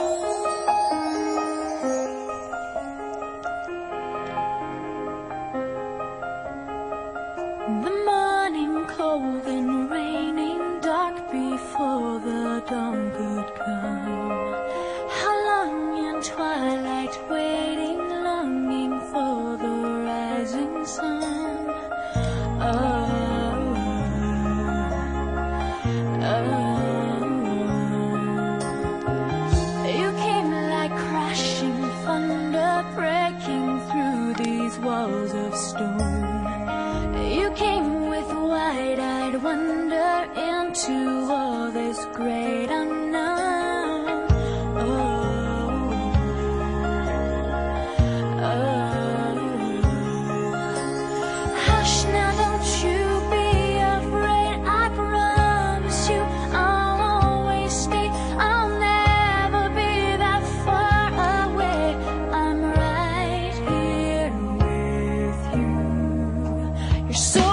The morning cold and raining, dark before the dawn could come. How long in twilight waiting, longing for the rising sun. You came like crashing thunder, breaking through these walls of stone. You came with wide-eyed wonder into all this great unknown. Hush now, don't you be afraid. I promise you I'll always stay. I'll never be that far away. I'm right here with you. You're so